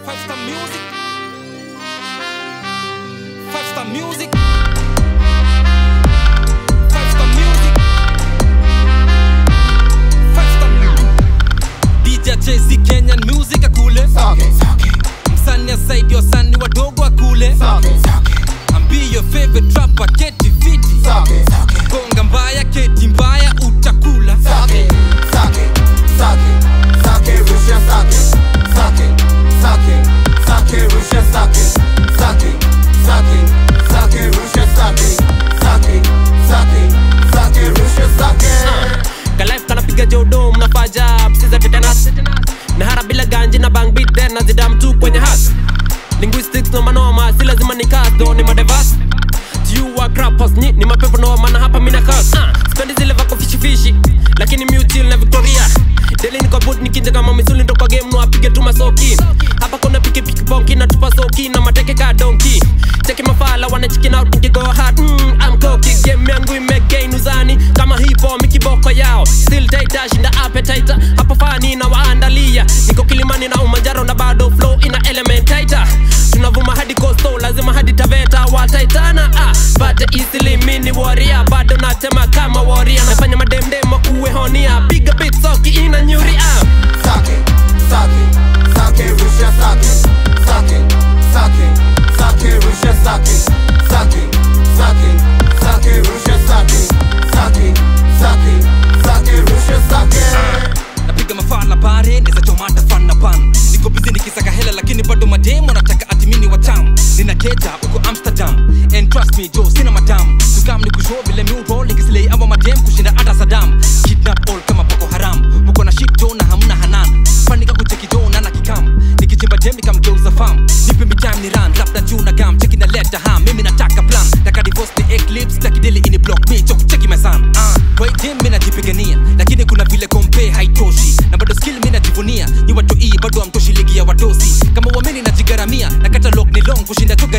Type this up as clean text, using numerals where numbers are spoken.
5-star music. 5-star music. 5-star music. 5-star music. DJ Jay-Z Kenyan music akule. Msanii asaidi wasanii wadogo akule. And be your favorite rapper, keti fiti. Konga mbaya, keti mbaya, utakula. Sake, rusha sake. Sake, rusha sake. Sake, rusha sake. Sake, rusha sake. Kalife kana piga jodo mnafaja psiza tetanus. Na hara bila ganji na bang beat then na zidam tu kwenye has. Linguistics no manoma si lazima ni kasto ni madevas. You are crappers ni mapepo no mana hapa mina kas. Spendi zile vako fishi lakini mi uchill na Victoria. Deli niko boot nikinja kama misuli ndo kwa game no apige tu masoki. Hapa kuna piki bonki na tupa soki na mateke ka donkey. Cheki mafala wana chicken out niki go hard. I'm cocky game yangu imegain uzani kama hipo mikiboko yao. Still tighter shinda appetite. Hapa fani na waandalia. Niko Kilimani na Umanjaro na bado flow ina element tighter. Tunavuma hadi costo lazima hadi Taveta wataitana. But easily mini warrior bado natema kama warrior. Nafanya mademdemo kuwe honia. Bigger bit soki ina nyuri Sake, rusha sake. Sake, rusha sake. Sake, rusha sake. Sake, rusha sake. Napiga mafala pare, neza tomata fan na pan. Niko busy nikisaka hela lakini bado mademo nataka atimini wa tam. Nina keja uko Amsterdam. And trust me Joe, sina madam. Tukam ni kushow vile mi roll nikislay ama madem kushinda ata Saddam. Kidnap all kama Boko Haram. Muko na shit Joe na hamna hanan. Fanika kucheki Joe na nakikam. Nikichimba dem nikamgeuza fam. Nipe mi time ni run, rap na juu na gam. Cheki na leta ham, mimi nataka plan. Taka divorce ni eclipse, taki deli ini block me. Cheki my son. Kwa game mi najipigania, lakini kuna vile compare haitoshi. Na bado skill mi najivunia. Ni watu bado amtoshi ligi ya wadosi. Kama uamini najigaramia, na catalog ni long kushinda